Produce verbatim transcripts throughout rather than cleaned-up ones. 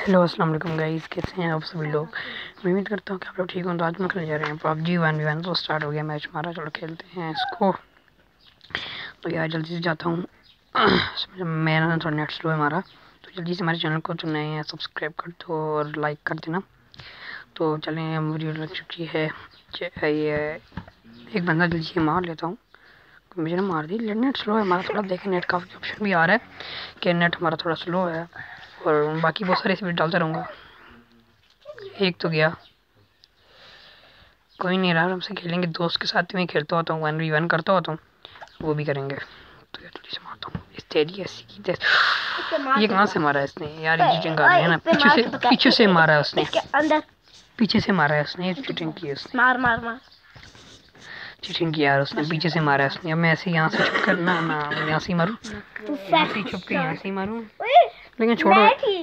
Hello अस्सलाम वालेकुम guys, कैसे हैं आप सभी लोग। मैं उम्मीद करता हूँ कि आप लोग ठीक हों। तो आज मैं खेलने जा रहे हैं पबजी वन वी वन। तो स्टार्ट हो गया मैच हमारा, चलो खेलते हैं इसको। तो यार जल्दी से जाता हूँ मेरा थोड़ा नेट स्लो है हमारा, तो जल्दी से हमारे चैनल को जो नए हैं सब्सक्राइब कर दो और लाइक कर देना। तो चलें, वीडियो लग चुकी है। ये एक बंदा जल्दी से मार लेता हूँ, मुझे ना मार दी। नेट स्लो है हमारा थोड़ा, देखें नेट का ऑप्शन भी आ रहा है कि नेट हमारा थोड़ा स्लो है, और बाकी बहुत सारे इसमें डालता रहूँगा। एक तो गया, कोई नहीं रहा, हमसे खेलेंगे। दोस्त के साथ में खेलता होता हूँ, वन वी वन करता होता हूँ, वो भी करेंगे। तो यार जल्दी से मारता हूँ इस तेरी ऐसी की तेज। ये कहाँ से मारा है इसने यार, ये चीटिंग कर रही है ना। पीछे से पीछे से मारा है उसने, पीछे से मारा है उसने, चीटिंग की उसने। मार मार मार चीटिंग की यार उसने, पीछे से मारा है उसने। अब मैं ऐसे यहाँ से छुप कर ना ना यहाँ से मारूँ, यहाँ से छुप के यहाँ से मारूँ, लेकिन छोड़ो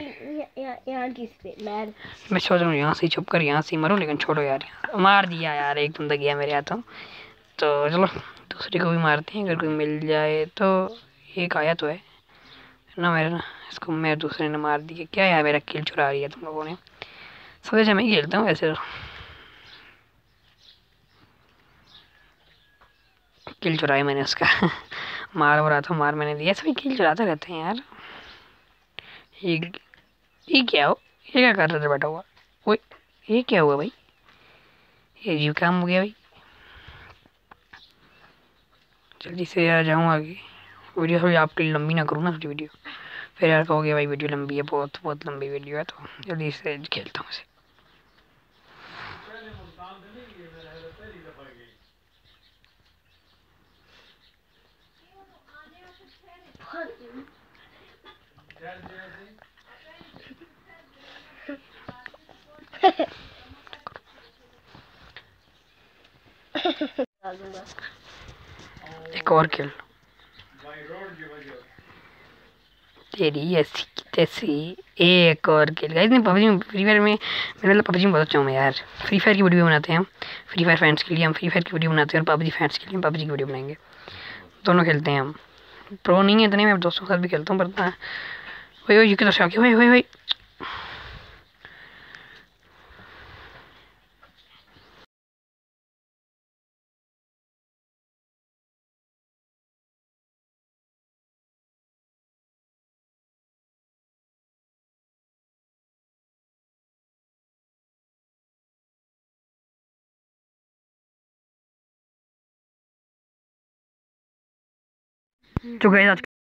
मैं सोच रहा हूँ यहाँ से छुप कर यहाँ से मारूँ, लेकिन छोड़ो यार। मार दिया यार, एक बंदा गया मेरे हाथों। तो चलो दूसरे को भी मारते हैं, अगर कोई मिल जाए तो। एक आया तो है ना मेरा ना, इसको मैं दूसरे ने मार दिया। क्या यार मेरा किल चुरा रही है तुम लोगों ने। सबसे अच्छा मैं ही खेलता हूँ वैसे। किल चुराई मैंने उसका मार हो रहा था, मार मैंने दिया। सभी किल चुराते रहते हैं यार। ये ये क्या हो, ये क्या कर रहे थे बैठा हुआ। वो ये क्या हुआ भाई, ये जीव काम हो गया भाई। जल्दी से यार जाऊँ आगे। वीडियो थोड़ी आपके लिए लंबी ना करूँ ना थोड़ी वीडियो, फिर यार कहोगे भाई वीडियो लंबी है, बहुत बहुत लंबी वीडियो है। तो जल्दी से खेलता हूँ इसे। एक और खेल तेरी ऐसी तैसी। एक और खेल गाइस। नहीं पबजी में, फ्री फायर में, मेरे मतलब पबजी में बहुत अच्छा हूँ मैं यार। फ्री फायर की वीडियो बनाते हैं हम, फ्री फायर फैंस के लिए हम फ्री फायर की वीडियो बनाते हैं, और पबजी फैंस के लिए हम पबजी की वीडियो बनाएंगे। दोनों खेलते हैं हम। प्रो नहीं है इतने, मैं दोस्तों के साथ भी खेलता हूँ, पर वही वही की तो वही वही वही तो गाइस आज